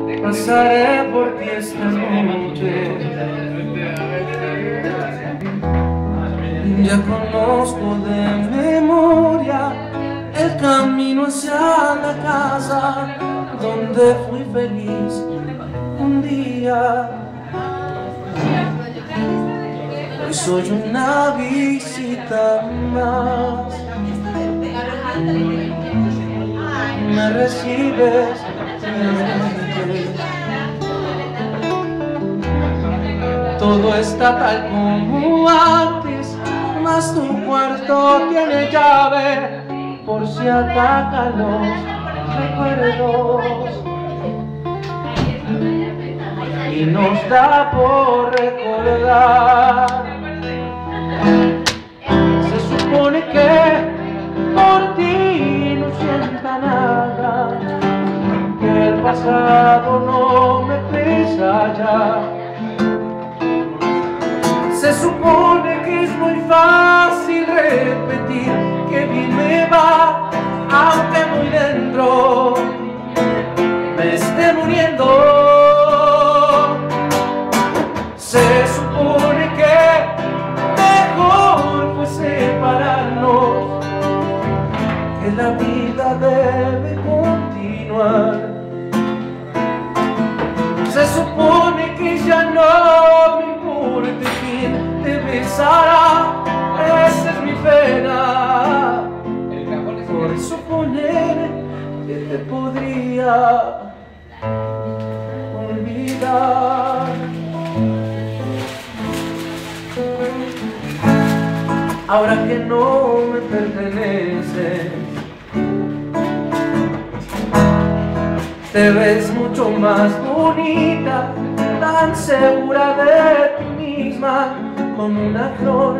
pasaré por ti esta noche. Ya conozco de memoria el camino hacia la casa donde fui feliz un día. Hoy soy una visita más. Me recibes, todo está tal como antes, mas tu cuarto tiene llave por si atacan los recuerdos. Y nos da por recordar. Se supone que por ti no sienta nada, que el pasado no me pesa ya. Se supone que es muy fácil repetir que bien me va, aunque muy dentro me esté muriendo. Se supone que mejor fue separarnos, que la vida debe continuar. Se supone que ya no me importa quién te besará, esa es mi pena, por suponer que te podría olvidar. Ahora que no me perteneces, te ves mucho más bonita, tan segura de ti misma, como una flor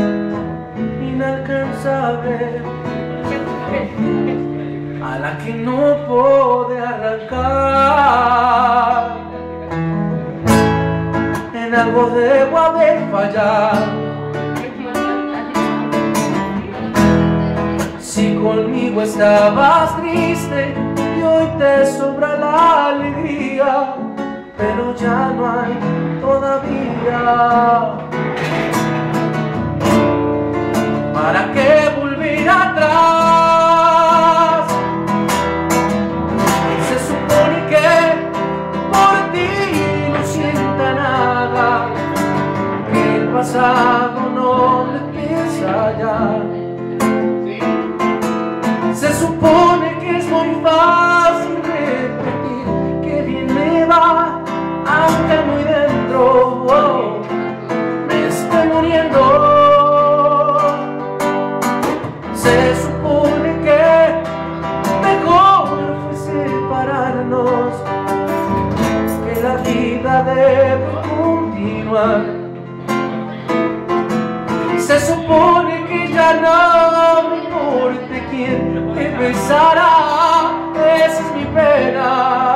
inalcanzable, a la que no pude arrancar. En algo debo haber fallado, si conmigo estabas triste y hoy te sobra la alegría, pero ya no hay todavía. ¿Para qué volver atrás? Se supone que por ti no sienta nada, que el pasado no le pesa ya. Se supone que es muy fácil repetir que bien me va, aunque muy dentro me estoy muriendo. Se supone que mejor fue separarnos, que la vida debe continuar. Se supone que ya no me importa quién te besará, esa es mi pena,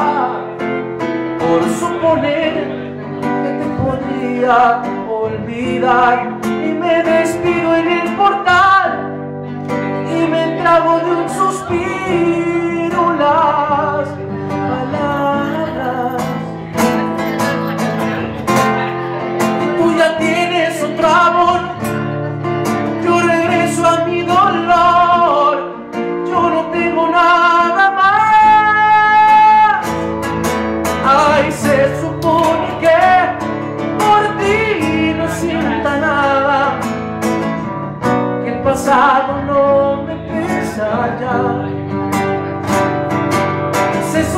por suponer que te podría olvidar. Y me despido en el portal y me trago de un suspiro las palabras. Tú ya tienes otro amor, yo regreso a mi dolor, yo no tengo nada más. Ay, se supone que por ti no sienta nada, que el pasado no me pesa ya. Se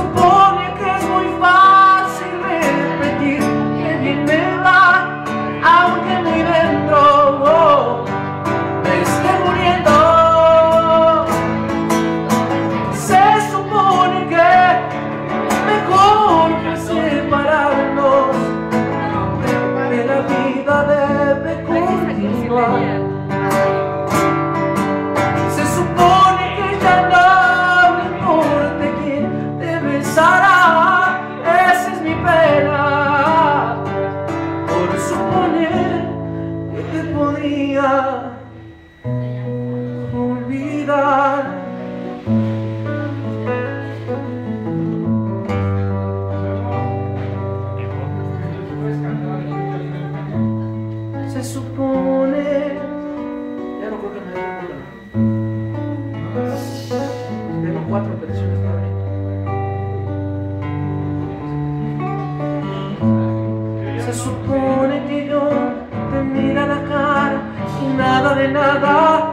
supone que yo te mira la cara y nada de nada,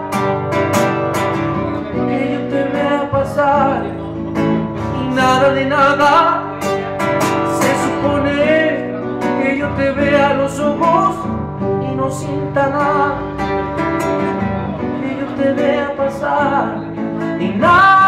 que yo te vea pasar y nada de nada. Se supone que yo te vea a los ojos y no sienta nada, que yo te vea pasar y nada.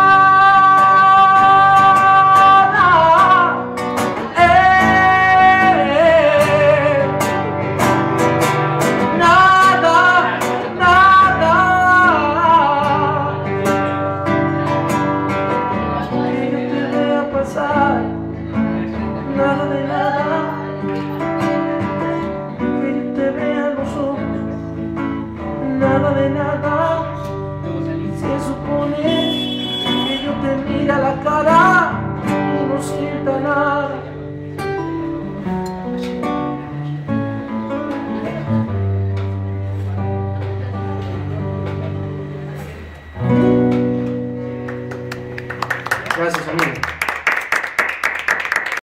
Nada de nada, que yo te vea los ojos, nada de nada. Se supone que yo te mira la cara y no sienta nada.